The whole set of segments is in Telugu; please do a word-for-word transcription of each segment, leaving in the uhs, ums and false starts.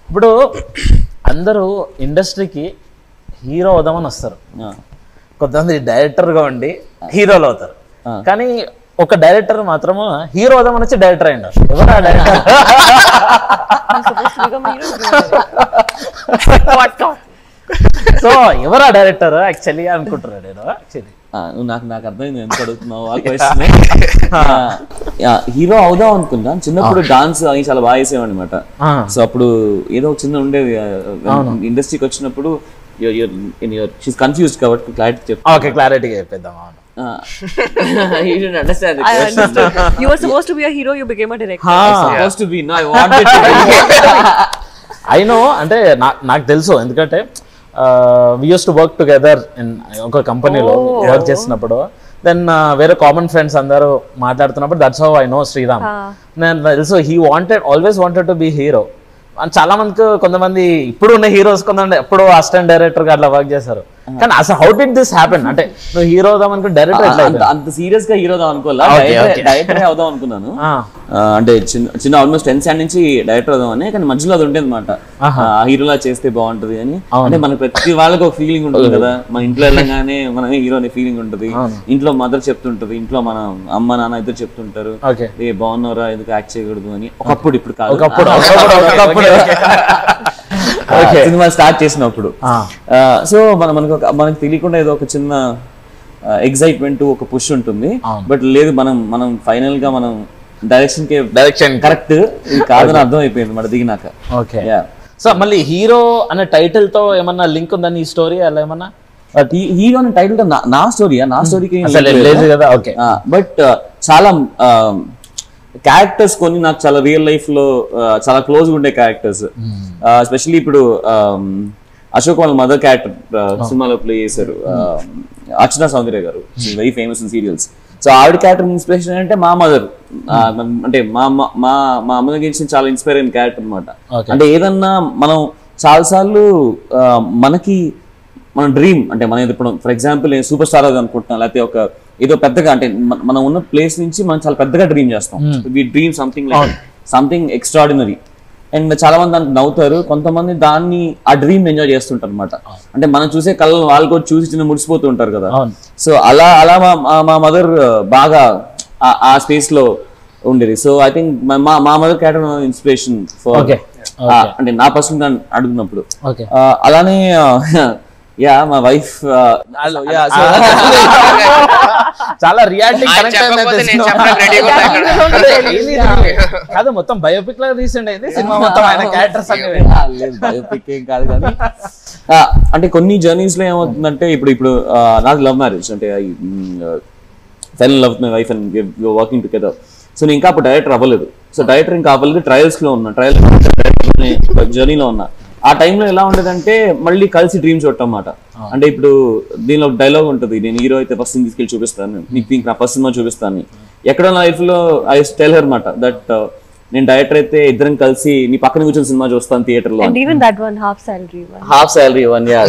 ఇప్పుడు అందరూ ఇండస్ట్రీకి హీరో అవుదామని వస్తారు, కొంతమంది డైరెక్టర్గా ఉండి హీరోలు అవుతారు. కానీ ఒక డైరెక్టర్ మాత్రము హీరో అవుదామని వచ్చి డైరెక్టర్ అయ్యాడు. ఎవరు ఆ డైరెక్టర్? సో ఎవరు ఆ డైరెక్టర్ యాక్చువల్లీ అనుకుంటున్నాడు నేను. యాక్చువల్లీ నాకు నాకు అర్థమైంది ఎందుకు అడుగుతున్నావు ఆ క్వశ్చన్. హీరో అవుదాం అనుకున్నా, చిన్నప్పుడు డాన్స్ అని చాలా బాగా వేసేవాడు అనమాట. సో అప్పుడు ఏదో చిన్న ఉండేది ఇండస్ట్రీకి వచ్చినప్పుడు కన్ఫ్యూజ్డ్ కాబట్టి క్లారిటీ చెప్పు. ఓకే, క్లారిటీగా చెప్పేద్దాం. అవును, you didn't understand the I question. understood. You were supposed to be a hero, you became a director. I was supposed to be, no, I wanted to be. I know, అంటే నాకు తెలుసు, ఎందుకంటే we used to work together in ఒక కంపెనీలో వర్క్ చేసినప్పుడు, దెన్ వేరే కామన్ ఫ్రెండ్స్ అందరూ మాట్లాడుతున్నప్పుడు that's how I know Shriram. నేను తెలుసు he wanted always wanted to be hero. చాలా మందికి కొంతమంది ఇప్పుడు ఉన్న హీరోస్ కొంతమంది ఎప్పుడు అసిస్టెంట్ డైరెక్టర్ గా అట్లా వర్క్ చేశారు. కానీ అసలు హౌ డిడ్ దిస్ హ్యాపెన్? అంటే నువ్వు హీరో అవుదాం అనుకుని డైరెక్టర్ ఎట్లా? అంత సీరియస్ గా హీరో అవుదాం అనుకోలే, డైరెక్టర్ అవుదాం అనుకున్నాను. అంటే చిన్న చిన్న ఆల్మోస్ట్ టెన్త్ స్టాండ్ నుంచి డైరెక్టర్ అవుదామని, కానీ మధ్యలో అది ఉండేది అనమాట, హీరోలా చేస్తే బాగుంటది అని. అంటే మన ప్రతి వాళ్ళకి ఒక ఫీలింగ్ ఉంటుంది కదా, మన ఇంట్లో వెళ్ళగానే మనమే హీరో అనే ఫీలింగ్ ఉంటుంది. ఇంట్లో మదర్ చెప్తుంటది, ఇంట్లో మన అమ్మ నాన్న ఇద్దరు చెప్తుంటారు, ఏ బాగున్నారా ఎందుకు యాక్ట్ చేయకూడదు అని. ఒకప్పుడు, ఇప్పుడు కాదు, సినిమా స్టార్ట్ చేసినప్పుడు. సో మన మనకు మనకు తెలియకుండా ఏదో ఒక చిన్న ఎగ్జైట్మెంట్, ఒక పుష్ ఉంటుంది. బట్ లేదు, మనం మనం ఫైనల్ గా మనం డైరెక్షన్ కే డైరెక్షన్ కరెక్ట్ ఇది కాదని అర్థం అయిపోయింది మన దిగినాక. ఓకే, సో మళ్ళీ హీరో అనే టైటిల్ తో ఏమన్నా లింక్ ఉందని ఈ స్టోరీ అలా ఏమన్నా? హీరో అనే టైటిల్ తో నా స్టోరీయా? నా స్టోరీకి లేదు కదా. ఓకే, బట్ చాలా క్యారెక్టర్స్ కొన్ని నాకు చాలా రియల్ లైఫ్ లో చాలా క్లోజ్ గా ఉండే క్యారెక్టర్స్. ఎస్పెషల్లీ ఇప్పుడు అశోక్ వాళ్ళ మదర్ క్యారెక్టర్ సినిమాలో ప్లే చేశారు Archana Soundarya garu, very famous in serials. So ఆవిడ క్యారెక్టర్ ఇన్స్పిరేషన్ అంటే మా మదర్, అంటే మా మా మా అమ్మ దగ్గర చాలా ఇన్స్పైర్ అయిన క్యారెక్టర్ అనమాట. అంటే ఏదన్నా మనం చాలాసార్లు మనకి మన డ్రీమ్, అంటే మన ఇప్పుడు ఫర్ ఎగ్జాంపుల్ నేను సూపర్ స్టార్ అవుదాం అనుకుంటున్నాను, లేకపోతే ఒక ఏదో పెద్దగా, అంటే మనం ఉన్న ప్లేస్ నుంచి మనం చాలా పెద్దగా డ్రీమ్ చేస్తాం. We dream something like something extraordinary. And చాలా మంది దానికి నవ్వుతారు, కొంతమంది దాన్ని ఆ డ్రీమ్ ఎంజాయ్ చేస్తుంటారు అనమాట. అంటే మనం చూసే కళ్ళను వాళ్ళు కూడా చూసి చిన్న ముడిసిపోతూ ఉంటారు కదా. సో అలా అలా మా మదర్ బాగా ఆ స్పేస్ లో ఉండేది. సో ఐ థింక్ మా మా మదర్ క్యారెక్టర్ ఇన్స్పిరేషన్ ఫర్, అంటే నా పర్సన్ అడుగుతున్నప్పుడు. అలానే యా మా వైఫ్ చాలా రియాలిటీ కాదు, మొత్తం బయోపిక్ లాగా రీసెంట్ అయింది సినిమా మొత్తం, ఆయన క్యారెక్టర్స్ అన్ని బయోపిక్ ఏం కాదు. కానీ అంటే కొన్ని జర్నీస్ లో ఏమవుతుందంటే, ఇప్పుడు ఇప్పుడు నాది లవ్ మ్యారేజ్, అంటే I fell in love with my wife and we are working together. So నేను ఇంకా అప్పుడు డైరెక్టర్ అవ్వలేదు. సో డైరెక్టర్ ఇంకా అవ్వలేదు, ట్రయల్స్ లో ఉన్నా, ట్రయల్ జర్నీలో ఉన్నా. ఆ టైంలో ఎలా ఉండేదంటే మళ్ళీ కలిసి డ్రీమ్ చూడటం అన్నమాట. అంటే ఇప్పుడు దీనిలో డైలాగ్ ఉంటుంది, నేను హీరో అయితే ఫస్ట్ తీసుకెళ్ళి చూపిస్తాను, నీకు దీనికి నా ఫస్ట్ సినిమా చూపిస్తాను. ఎక్కడో నా లైఫ్ లో ఐ టెల్ హర్ అనమాట దట్ నేను డైరెక్టర్ అయితే ఇద్దరం కలిసి నీ పక్కన కూర్చొని సినిమా చూస్తాను థియేటర్ లో. And even that one half salary one. Half salary one, yeah.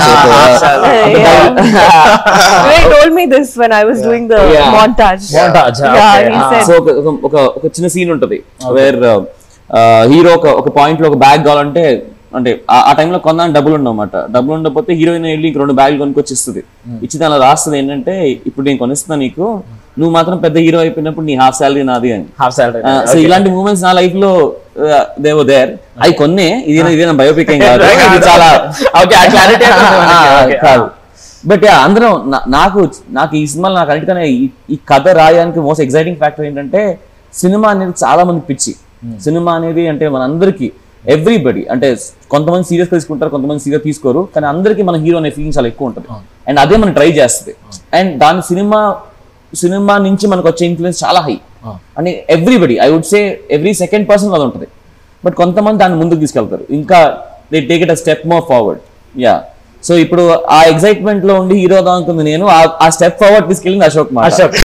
He told me this when I was doing the yeah. montage. Montage. Yeah, Okay. he said. So ఒక ఒక చిన్న సీన్ ఉంటుంది వేర్ హీరో ఒక ఒక పాయింట్ లో ఒక బ్యాగ్ కావాలంటే, అంటే ఆ టైంలో కొందాని డబ్బులు ఉండవన్నమాట. డబ్బులు ఉండకపోతే హీరోయిన్ వెళ్ళి ఇంక రెండు బ్యాగులు కొనుక్కొచ్చి ఇస్తుంది. ఇచ్చి దానిలో రాస్తుంది ఏంటంటే, ఇప్పుడు నేను కొనిస్తున్నా నీకు, నువ్వు మాత్రం పెద్ద హీరో అయిపోయినప్పుడు నీ హాఫ్ శాలరీ నాది అని. Half salary. సో ఇలాంటి మూమెంట్స్ నా లైఫ్ లో దే వర్ దేర్. అవి కొన్నే, ఇది ఇదేనా బయోపిక్ ఏం కాదు, చాలా కాదు. బట్ అందరం నాకు నాకు ఈ సినిమాలో నాకు అన్నిటికనే ఈ కథ రాయడానికి మోస్ట్ ఎక్సైటింగ్ ఫ్యాక్టర్ ఏంటంటే, సినిమా అనేది చాలా మంది పిచ్చి. సినిమా అనేది అంటే మనందరికీ ఎవ్రీబడి, అంటే కొంతమంది సీరియస్ తీసుకుంటారు, కొంతమంది సీరియస్ తీసుకోరు, కానీ అందరికీ మన హీరో అనే ఫీలింగ్ చాలా ఎక్కువ ఉంటుంది. అండ్ అదే మనం ట్రై చేస్తుంది. అండ్ దాని సినిమా సినిమా నుంచి మనకు వచ్చే ఇన్ఫ్లుయెన్స్ చాలా హై. అంటే everybody, I would say every second person అది ఉంటుంది. బట్ కొంతమంది దాన్ని ముందుకు తీసుకెళ్తారు, ఇంకా they take it a step more forward. Yeah, so ఇప్పుడు ఆ ఎక్సైట్మెంట్ లో ఉండి హీరో అనుకుంది నేను, ఆ స్టెప్ ఫార్వర్డ్ తీసుకెళ్ళింది అశోక్. అశోక్